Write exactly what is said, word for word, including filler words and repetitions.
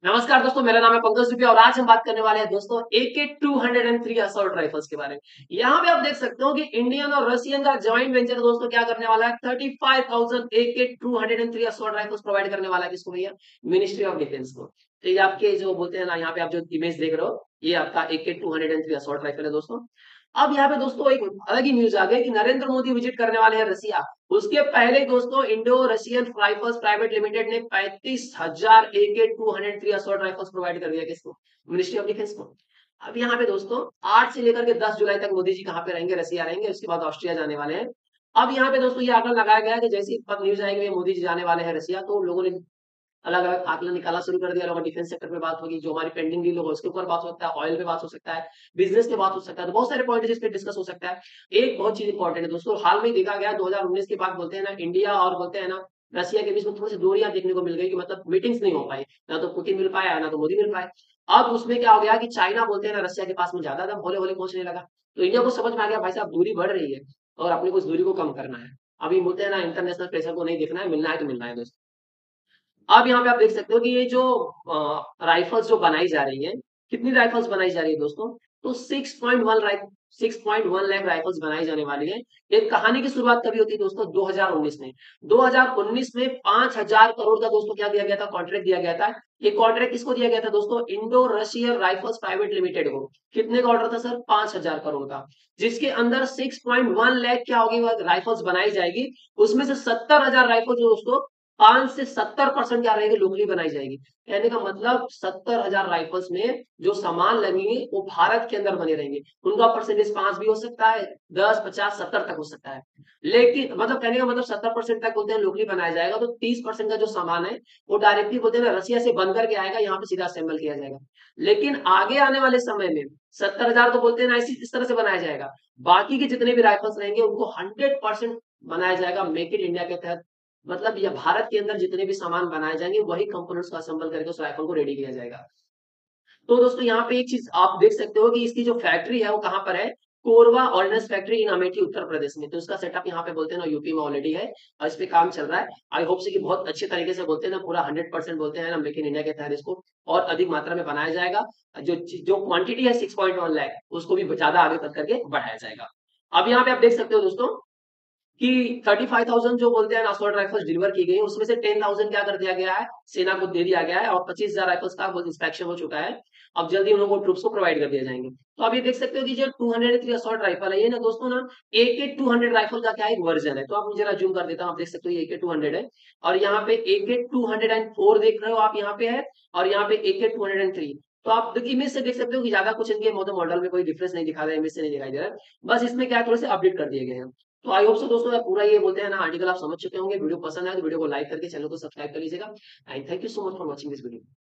नमस्कार दोस्तों, मेरा नाम है पंकज दुबे और आज हम बात करने वाले हैं दोस्तों A K two hundred three assault rifles के बारे में। यहाँ पे आप देख सकते हो कि इंडियन और रशियन का जॉइंट वेंचर दोस्तों क्या करने वाला है, thirty five thousand A K two hundred three assault rifles provide करने वाला है किसको भैया, मिनिस्ट्री ऑफ डिफेंस को। तो ये आपके जो बोलते हैं ना, यहाँ पे आप जो इमेज देख रहे हो ये आपका A K two hundred three assault rifle है दोस्तों। अब यहाँ पे दोस्तों एक अलग ही न्यूज आ गई कि नरेंद्र मोदी विजिट करने वाले हैं रसिया। उसके पहले दोस्तों Indo Russian rifles private limited ने पैंतीस हजार A K two hundred three assault rifles provide कर दिया किसको, मिनिस्ट्री ऑफ डिफेंस को। अब यहाँ पे दोस्तों आठ से लेकर के दस जुलाई तक मोदी जी कहाँ पे रहेंगे, रसिया रहेंगे, उसके बाद ऑस्ट्रिया जाने वाले हैं। अब यहाँ पे दोस्तों ये आंकड़ा लगाया गया है कि जैसे ही न्यूज आएगी मोदी जी जाने वाले हैं रसिया, तो लोगों ने अलग अलग आंकलन निकालना शुरू कर दिया। लोगों डिफेंस सेक्टर पे बात होगी, जो हमारी पेंडिंग डील होगा उसके ऊपर बात हो सकता है, ऑयल पे बात हो सकता है, बिजनेस पे बात हो सकता है, तो बहुत सारे पॉइंट जिस पे डिस्कस हो सकता है। एक बहुत चीज इंपॉर्टेंट है दोस्तों, हाल में ही देखा गया दो हज़ार उन्नीस के बाद बोलते हैं ना इंडिया और बोलते हैं ना रसिया के बीच में थोड़ी सी दूरियां देखने को मिल गई कि मतलब मीटिंग्स नहीं हो पाई, ना तो पुतिन मिल पाया ना तो मोदी मिल पाए। अब उसमें क्या हो गया कि चाइना बोलते हैं ना रसिया के पास में ज्यादा दम होले होले पहुंचने लगा। तो इंडिया को समझ में आ गया भाई साहब दूरी बढ़ रही है और अपने को इस दूरी को कम करना है। अभी बोलते हैं ना इंटरनेशनल प्रेशर को नहीं देखना है, मिलना है तो मिलना है दोस्तों। अब यहाँ पे आप देख सकते हो कि ये जो अ, राइफल्स जो बनाई जा रही हैं, कितनी राइफल्स बनाई जा रही है दोस्तों? तो सिक्स पॉइंट वन राइफ six point one lakh rifles बनाई जाने वाली है। एक कहानी की शुरुआत कभी होती है दोस्तों, दो हज़ार उन्नीस में। दो हज़ार उन्नीस में पाँच हज़ार करोड़ का दोस्तों क्या दिया गया था, कॉन्ट्रैक्ट दिया गया था। ये कॉन्ट्रैक्ट किसको दिया गया था दोस्तों? Indo Russian rifles private limited को। कितने का ऑर्डर था सर? पाँच हज़ार करोड़ का। जिसके अंदर सिक्स पॉइंट वन लाख क्या होगी, राइफल्स बनाई जाएगी। उसमें से सत्तर हज़ार राइफल जो दोस्तों पाँच से सत्तर परसेंट क्या रहेगी, लोकली बनाई जाएगी। कहने का मतलब सत्तर हज़ार राइफल्स में जो सामान लगेंगे वो भारत के अंदर बने रहेंगे। उनका परसेंटेज पाँच भी हो सकता है, दस, पचास, सत्तर तक हो सकता है। लेकिन मतलब कहने का मतलब सत्तर परसेंट तक बोलते हैं लोकली बनाया जाएगा, तो तीस परसेंट का जो सामान है वो डायरेक्टली बोलते हैं ना रसिया से बन करके आएगा, यहाँ पे सीधा असेंबल किया जाएगा। लेकिन आगे आने वाले समय में सत्तर हज़ार तो बोलते हैं ना इसी इस तरह से बनाया जाएगा। बाकी के जितने भी राइफल्स रहेंगे उनको हंड्रेड परसेंट बनाया जाएगा मेक इन इंडिया के तहत। मतलब ये भारत के अंदर जितने भी सामान बनाए जाएंगे वही कंपोनेंट्स को असेंबल करके उस राइफल को रेडी किया जाएगा। तो दोस्तों यहाँ पे एक चीज आप देख सकते हो कि इसकी जो फैक्ट्री है वो कहाँ पर है, Korba ordnance factory in Amethi Uttar Pradesh में। तो इसका सेटअप यहाँ पे बोलते हैं ना यूपी में ऑलरेडी है और इस पे काम चल रहा है। आई होप से कि बहुत अच्छे तरीके से बोलते हैं ना, पूरा हंड्रेड परसेंट बोलते हैं ना मेक इन इंडिया के तहत इसको और अधिक मात्रा में बनाया जाएगा। जो जो क्वांटिटी है सिक्स पॉइंट वन लाख उसको भी ज्यादा आगे तक करके बढ़ाया जाएगा। अब यहाँ पे आप देख सकते हो दोस्तों कि पैंतीस हज़ार जो बोलते हैं असॉल्ट राइफल्स डिलीवर की गई, उसमें से दस हज़ार क्या कर दिया गया है, सेना को दे दिया गया है और पच्चीस हज़ार राइफल्स का इंस्पेक्शन हो चुका है। अब जल्दी उन लोगों को ट्रूप्स को प्रोवाइड कर दिए जाएंगे। तो आप ये देख सकते हो कि जो two hundred three assault rifle है ये ना दोस्तों ना ए के टू हंड्रेड राइफल का क्या एक वर्जन है। तो आप मुझे जरा जूम कर देता हूँ, आप देख सकते हो ये ए के टू हंड्रेड है और यहाँ पे ए के टू हंड्रेड फोर देख रहे हो आप, यहाँ पे है और यहाँ पे ए के टू हंड्रेड थ्री। तो आप इमेज से देख सकते हो कि ज्यादा कुछ इनके मॉडल में कोई डिफरेंस नहीं दिखा रहा है, इमेज से नहीं दिखाई दे रहा है। बस इसमें क्या है, थोड़े से अपडेट कर दिए गए हैं। तो आई होप सो दोस्तों पूरा ये बोलते हैं ना आर्टिकल आप समझ चुके होंगे। वीडियो पसंद आए तो वीडियो को लाइक करके चैनल को सब्सक्राइब कर लीजिएगा and thank you so much for watching this video.